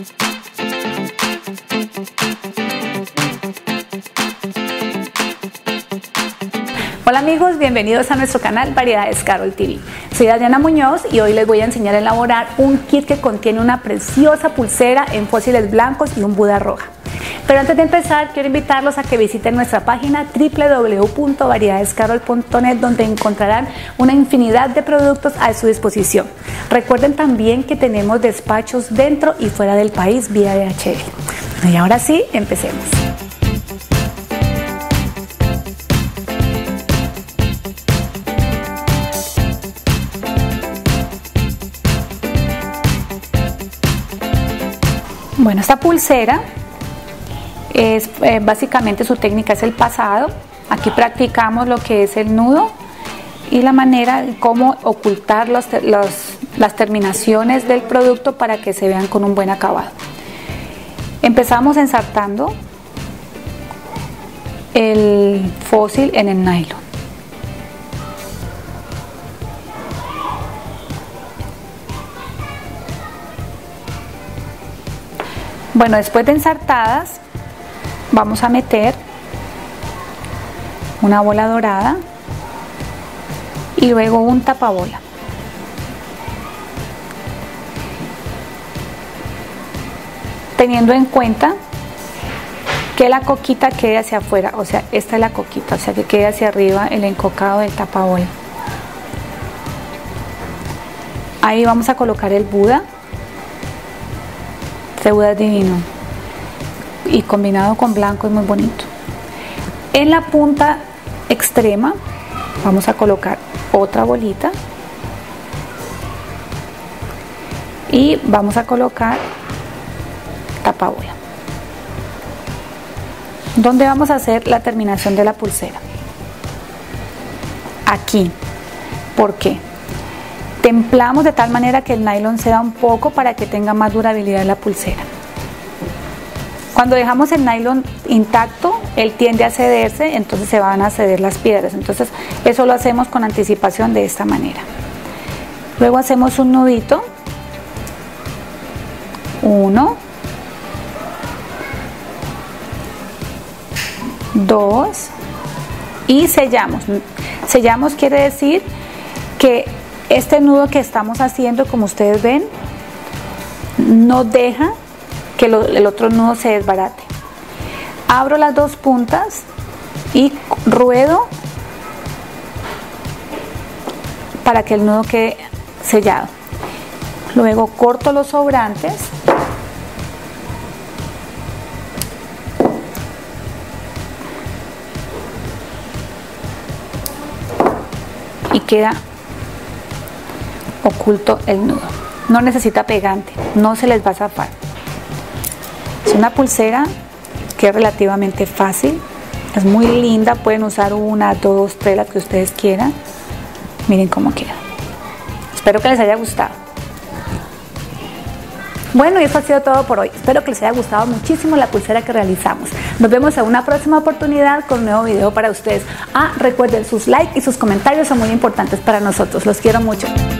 Hola amigos, bienvenidos a nuestro canal Variedades Carol TV. Soy Adriana Muñoz y hoy les voy a enseñar a elaborar un kit que contiene una preciosa pulsera en fósiles blancos y un Buda roja. Pero antes de empezar, quiero invitarlos a que visiten nuestra página www.variedadescarol.net, donde encontrarán una infinidad de productos a su disposición. Recuerden también que tenemos despachos dentro y fuera del país vía DHL. Y ahora sí, empecemos. Bueno, esta pulsera es básicamente su técnica es el pasado. Aquí practicamos lo que es el nudo y la manera de cómo ocultar las terminaciones del producto para que se vean con un buen acabado. Empezamos ensartando el fósil en el nylon. Bueno, después de ensartadas, vamos a meter una bola dorada y luego un tapabola. Teniendo en cuenta que la coquita quede hacia afuera, o sea, esta es la coquita, o sea, que quede hacia arriba el encocado del tapabola. Ahí vamos a colocar el Buda. Este Buda es divino y combinado con blanco es muy bonito. En la punta extrema vamos a colocar otra bolita y vamos a colocar tapabola, donde vamos a hacer la terminación de la pulsera. Aquí. ¿Por qué? Templamos de tal manera que el nylon ceda un poco para que tenga más durabilidad la pulsera. Cuando dejamos el nylon intacto, él tiende a cederse, entonces se van a ceder las piedras. Entonces eso lo hacemos con anticipación de esta manera. Luego hacemos un nudito. 1, 2 y sellamos. Sellamos quiere decir que este nudo que estamos haciendo, como ustedes ven, no deja que el otro nudo se desbarate. Abro las dos puntas y ruedo para que el nudo quede sellado. Luego corto los sobrantes y queda oculto el nudo. No necesita pegante, no se les va a zafar. Es una pulsera que es relativamente fácil, es muy linda, pueden usar una, dos, tres, las que ustedes quieran. Miren cómo queda. Espero que les haya gustado. Bueno, y esto ha sido todo por hoy. Espero que les haya gustado muchísimo la pulsera que realizamos. Nos vemos en una próxima oportunidad con un nuevo video para ustedes. Recuerden, sus likes y sus comentarios son muy importantes para nosotros. Los quiero mucho.